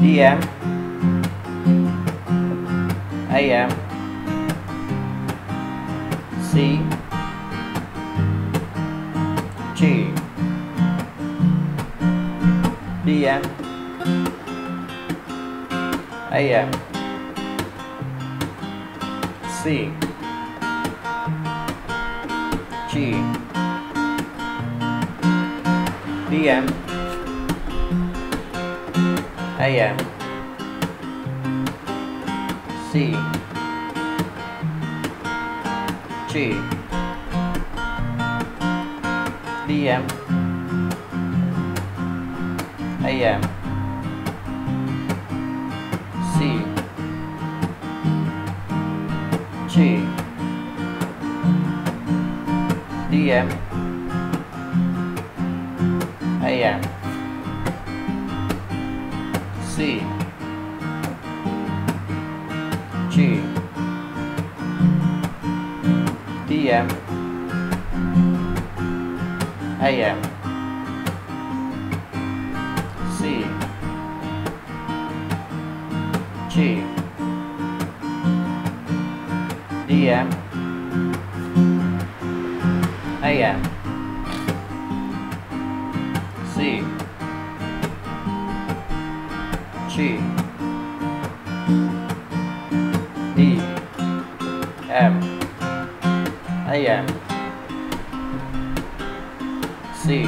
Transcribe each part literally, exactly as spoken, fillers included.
D M, A M, C, G, D M, A M, C, G, D M, A M, C, G, D M, A M, C, G, D M, A M, C, G, D M, A M, C, G, D M, A M, C, G, D, M, A M, C,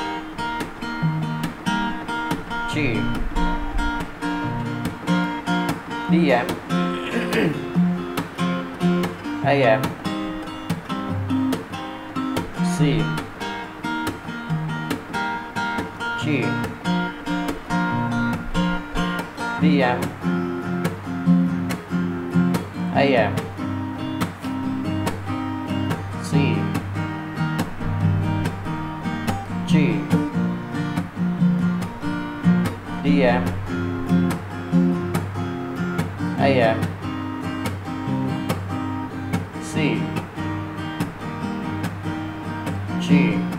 G, D M, A M, C, G, D M, A M, C, G, D M, A M, C, G,